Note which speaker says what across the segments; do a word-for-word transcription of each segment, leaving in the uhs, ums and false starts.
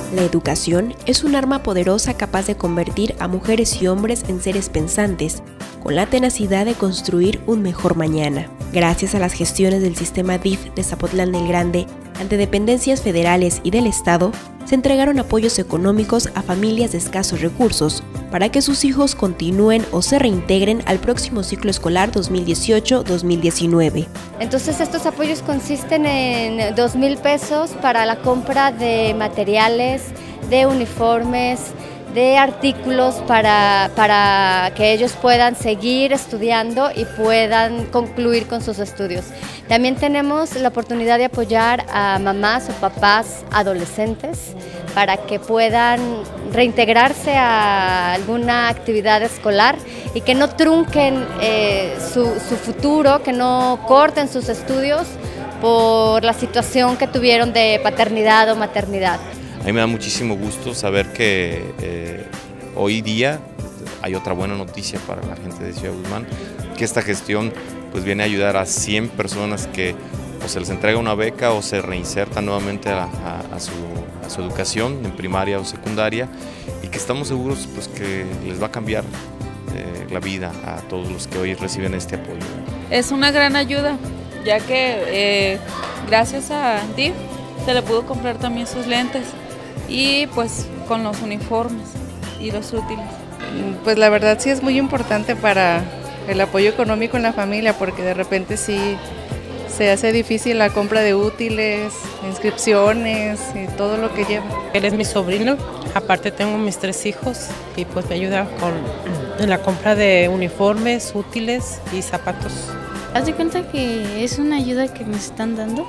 Speaker 1: La educación es un arma poderosa capaz de convertir a mujeres y hombres en seres pensantes, con la tenacidad de construir un mejor mañana. Gracias a las gestiones del sistema D I F de Zapotlán del Grande, ante dependencias federales y del Estado, se entregaron apoyos económicos a familias de escasos recursos para que sus hijos continúen o se reintegren al próximo ciclo escolar dos mil dieciocho dos mil diecinueve.
Speaker 2: Entonces estos apoyos consisten en dos mil pesos para la compra de materiales, de uniformes, de artículos para, para que ellos puedan seguir estudiando y puedan concluir con sus estudios. También tenemos la oportunidad de apoyar a mamás o papás adolescentes para que puedan reintegrarse a alguna actividad escolar y que no trunquen eh, su, su futuro, que no corten sus estudios por la situación que tuvieron de paternidad o maternidad.
Speaker 3: A mí me da muchísimo gusto saber que eh, hoy día hay otra buena noticia para la gente de Ciudad Guzmán, que esta gestión pues viene a ayudar a cien personas que o se les entrega una beca o se reinsertan nuevamente a, a, a, su, a su educación en primaria o secundaria, y que estamos seguros pues, que les va a cambiar eh, la vida a todos los que hoy reciben este apoyo.
Speaker 4: Es una gran ayuda, ya que eh, gracias a D I F se le pudo comprar también sus lentes y pues con los uniformes y los útiles.
Speaker 5: Pues la verdad sí es muy importante para el apoyo económico en la familia, porque de repente sí se hace difícil la compra de útiles, inscripciones y todo lo que lleva.
Speaker 6: Él es mi sobrino, aparte tengo mis tres hijos y pues me ayuda con en la compra de uniformes, útiles y zapatos.
Speaker 7: Haz de cuenta que es una ayuda que nos están dando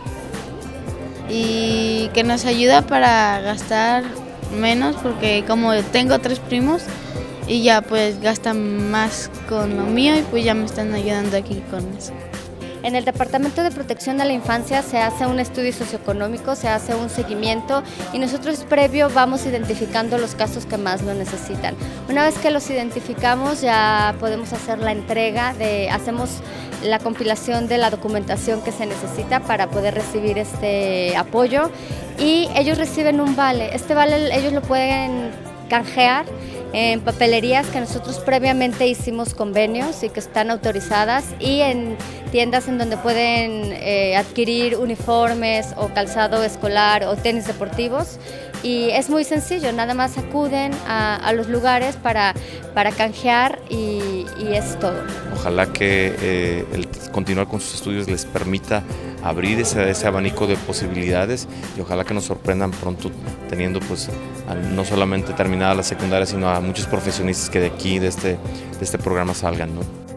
Speaker 7: y que nos ayuda para gastar menos, porque como tengo tres primos y ya pues gastan más con lo mío y pues ya me están ayudando aquí con eso.
Speaker 2: En el Departamento de Protección de la Infancia se hace un estudio socioeconómico, se hace un seguimiento y nosotros previo vamos identificando los casos que más lo necesitan. Una vez que los identificamos ya podemos hacer la entrega, de, hacemos la compilación de la documentación que se necesita para poder recibir este apoyo, y ellos reciben un vale. Este vale ellos lo pueden canjear en papelerías que nosotros previamente hicimos convenios y que están autorizadas, y en tiendas en donde pueden eh, adquirir uniformes o calzado escolar o tenis deportivos, y es muy sencillo, nada más acuden a, a los lugares para, para canjear y, y es todo.
Speaker 3: Ojalá que eh, el continuar con sus estudios les permita abrir ese, ese abanico de posibilidades, y ojalá que nos sorprendan pronto teniendo pues no solamente terminada la secundaria, sino a muchos profesionistas que de aquí, de este, de este programa salgan, ¿no?